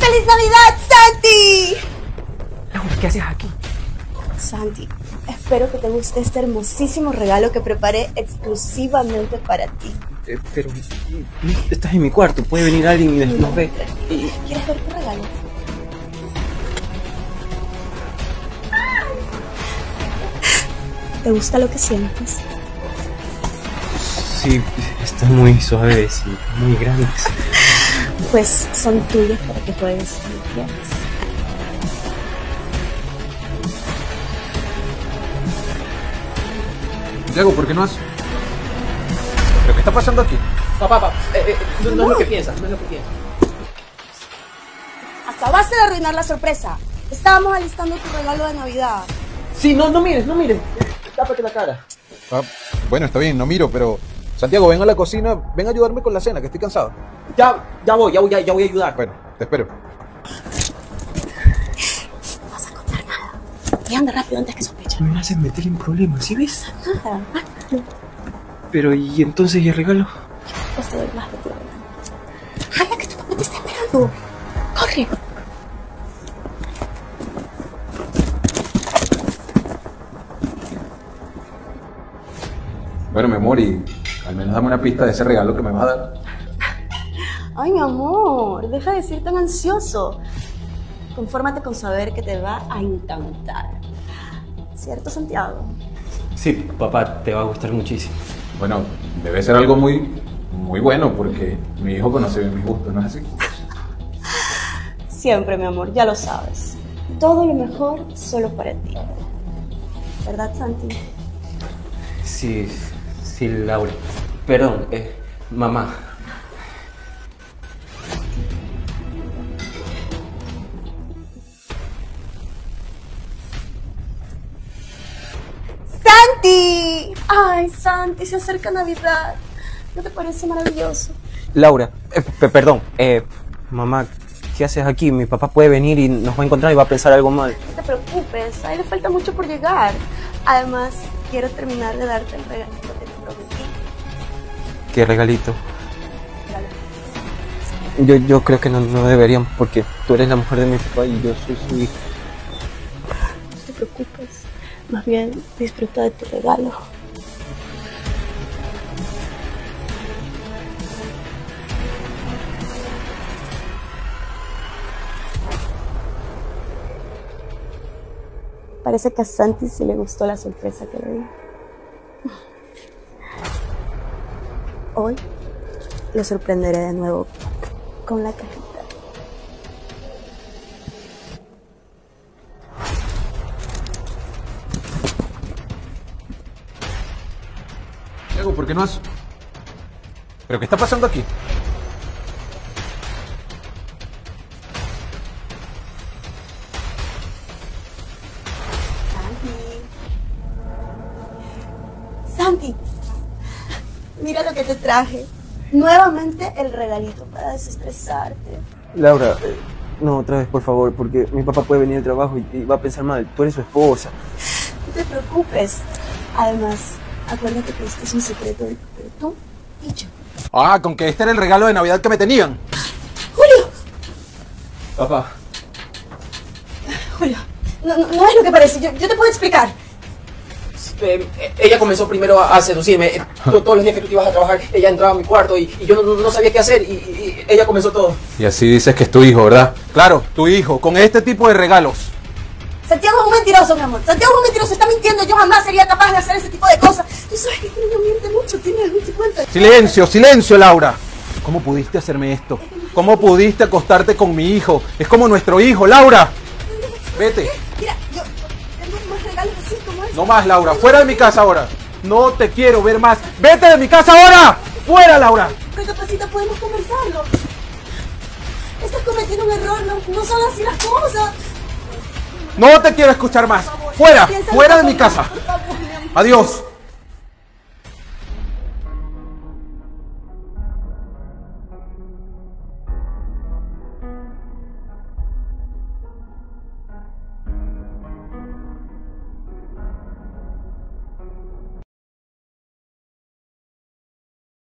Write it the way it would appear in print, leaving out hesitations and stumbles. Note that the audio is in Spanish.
¡Feliz Navidad, Santi! Laura, ¿qué haces aquí? Santi, espero que te guste este hermosísimo regalo que preparé exclusivamente para ti. Pero estás en mi cuarto, puede venir alguien y nos ve. ¿Quieres ver tu regalo? ¿Te gusta lo que sientes? Sí, están muy suaves y muy grandes. Pues son tuyos para que juegues cuando quieras. Diego, ¿por qué no has...? ¿Pero qué está pasando aquí? Papá, no es lo que piensas, no es lo que piensas. Acabaste de arruinar la sorpresa. Estábamos alistando tu regalo de Navidad. Sí, no mires. Tápate la cara. Ah, bueno, está bien, no miro, pero... Santiago, ven a la cocina, ven a ayudarme con la cena, que estoy cansado. Ya voy a ayudar. Bueno, te espero. No vas a contar nada. Y anda rápido antes que sospechen. Me haces meter en problemas, ¿sí ves? Nada. Pero, ¿y entonces y el regalo? Pues te doy más de problema. ¡Hala, que tu papá te está esperando! ¡Corre! Bueno, mi amor, y al menos dame una pista de ese regalo que me vas a dar. Ay, mi amor, deja de ser tan ansioso. Confórmate con saber que te va a encantar. ¿Cierto, Santiago? Sí, papá, te va a gustar muchísimo. Bueno, debe ser algo muy bueno, porque mi hijo conoce bien mis gustos, ¿no es así? Siempre, mi amor, ya lo sabes. Todo lo mejor solo para ti. ¿Verdad, Santi? Sí, Laura. Perdón, mamá. ¡Santi! ¡Ay, Santi, se acerca Navidad! ¿No te parece maravilloso? Laura, perdón, mamá, ¿qué haces aquí? Mi papá puede venir y nos va a encontrar y va a pensar algo mal. No te preocupes, a él le falta mucho por llegar. Además, quiero terminar de darte el regalito que te prometí. ¿Qué regalito? Regalo. Yo creo que no deberían, porque tú eres la mujer de mi papá y yo soy su hijo. No te preocupes, más bien disfruta de tu regalo. Parece que a Santi sí le gustó la sorpresa que le di. Hoy lo sorprenderé de nuevo con la cajita. Diego, ¿por qué no has...? ¿Pero qué está pasando aquí? Santi, mira lo que te traje. Nuevamente el regalito para desestresarte. Laura, no, otra vez, por favor, porque mi papá puede venir al trabajo y va a pensar mal. Tú eres su esposa. No te preocupes. Además, acuérdate que este es un secreto entre tú y yo. Ah, con que este era el regalo de Navidad que me tenían. ¡Julio! Papá. Julio, no es lo que parece. Yo te puedo explicar. Ella comenzó primero a seducirme. Todos los días que tú te ibas a trabajar, ella entraba a mi cuarto y yo no sabía qué hacer y ella comenzó todo. Y así dices que es tu hijo, ¿verdad? Claro, tu hijo, con este tipo de regalos. Santiago es un mentiroso, mi amor. Santiago es un mentiroso, está mintiendo. Yo jamás sería capaz de hacer ese tipo de cosas. Tú sabes que este niño miente mucho, tiene algún tipo de... Silencio, silencio, Laura. ¿Cómo pudiste hacerme esto? ¿Cómo pudiste acostarte con mi hijo? Es como nuestro hijo, Laura. Vete. Mira, yo tengo más regalos así como este. No más, Laura. Fuera de mi casa ahora. No te quiero ver más. ¡Vete de mi casa ahora! ¡Fuera, Laura! Pero capacita, podemos conversarlo. Estás cometiendo un error, no son así las cosas. No te quiero escuchar más. ¡Fuera! Piénsalo ¡Fuera de un mi poco más, casa! por favor, mi amor. Adiós.